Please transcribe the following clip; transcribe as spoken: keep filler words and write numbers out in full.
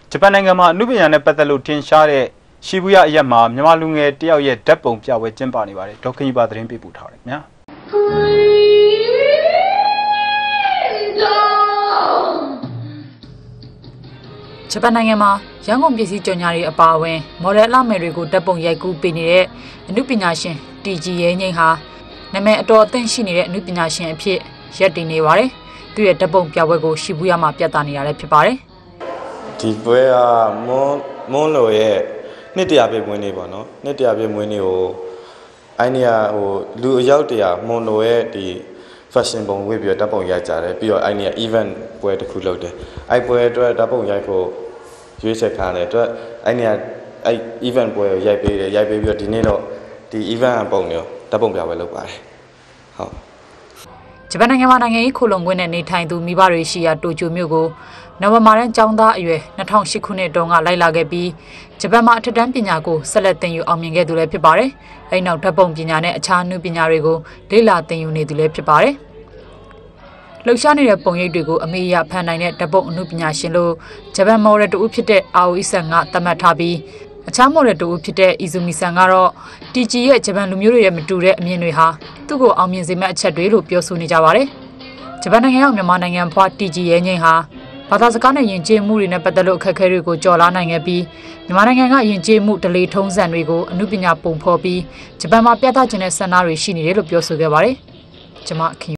ဂျပန်နိုင်ငံမှာအနုပညာနဲ့ပတ်သက်လို့ထင်ရှားတဲ့ရှီဘူယာအရက်မှာမြန်မာလူငယ်တယောက်ရဲ့ဓာတ်ပုံပြပွဲကျင်းပနေပါတယ်ဒေါခင်ကြီးပါသတင်းပေးပို့ထားတယ်ခင်ဗျာဂျပန်နိုင်ငံမှာရန်ကုန်ပြည်စည်းကြော်ညာတွေအပါအဝင်မော်ဒယ်အလှမယ်တွေကိုဓာတ်ပုံရိုက်ကူးပေးနေတဲ့အနုပညာရှင်တီဂျီရဲငိမ့်ဟာနာမည်အတော်အသင့်ရှိနေတဲ့အနုပညာရှင်အဖြစ်ရပ်တည်နေပါတယ်သူရဲ့ဓာတ်ပုံပြပွဲကိုရှီဘူယာမှာပြသနေတာလည်းဖြစ်ပါတယ်ဒီပွဲကမွန်းမွန်းလိုရဲ့နှစ်တရာပြည့်မွေးနေ့ပေါ့နော်နှစ်တရာပြည့်မွေးနေ့ကိုအိုင်းနီယာဟိုလူအယောက်တရာမွန်လိုရဲ့ဒီ fashion ပုံဝေးပြီးတော့ဓာတ်ပုံရိုက်ကြတယ်ပြီးတော့အိုင်းနီယာ event ပွဲတစ်ခုလုပ်တယ်အဲ့ပွဲအတွက်ဓာတ်ပုံရိုက်ဖို့ရွေးချယ်ခံတယ်အတွက်အိုင်းနီယာအဲ့ event ပွဲကိုရိုက်ပေးတယ်ရိုက်ပေးပြီးတော့ဒီနေ့တော့ဒီ event ပုံမျိုးဓာတ်ပုံပြပွဲလုပ်ပါတယ်ဟုတ်ဂျပန်နိုင်ငံမှာနိုင်ငံရေးခိုလုံခွင့်နဲ့နေထိုင်သူမိဘတွေရှိရာတိုကျိုမြို့ကိုနိုဝင်ဘာလကျောင်းသားအရွယ်၂၀၀၈ခုနှစ်တုန်းကလိုက်လာခဲ့ပြီးဂျပန်မှာအထက်တန်းပညာကိုဆက်လက်သင်ယူအောင်မြင်ခဲ့သူလည်းဖြစ်ပါတယ်။အဲဒီနောက်ဓာတ်ပုံပညာနဲ့အခြားနည်းပညာတွေကိုလေ့လာသင်ယူနေသူလည်းဖြစ်ပါတယ်။လှုပ်ရှားနေတဲ့ပုံရိပ်တွေကိုအမေရဖန်နိုင်တဲ့ဓာတ်ပုံအနုပညာရှင်လို့ဂျပန်မော်ဒယ်တူဖြစ်တဲ့အာအိုအီဆန်ကသတ်မှတ်ထားပြီးအခြားမော်ဒယ်တူဖြစ်တဲ့အီဇူမီဆန်ကတော့တီဂျီရဲ့ဂျပန်လူမျိုးတွေရဲ့မတူတဲ့အမြင်တွေဟာသူ့ကိုအောင်မြင်စေမယ့်အချက်တွေလို့ပြောဆိုနေကြပါတယ်။ဂျပန်နိုင်ငံရောက်မြန်မာနိုင်ငံဖွားတီဂျီရဲ့ငိမ့်ဟာဘာသာစကားနဲ့ယဉ်ကျေးမှုတွေနဲ့ပတ်သက်လို့အခက်အခဲတွေကိုကျော်လွှားနိုင်ခဲ့ပြီးမြန်မာနိုင်ငံကယဉ်ကျေးမှုဒလေထုံးစံတွေကိုအနုပညာပုံဖော်ပြီးဂျပန်မှာပြသခြင်းတဲ့ဆန္ဒတွေရှိနေတယ်လို့ပြောဆိုခဲ့ပါတယ်။ကျွန်မခင်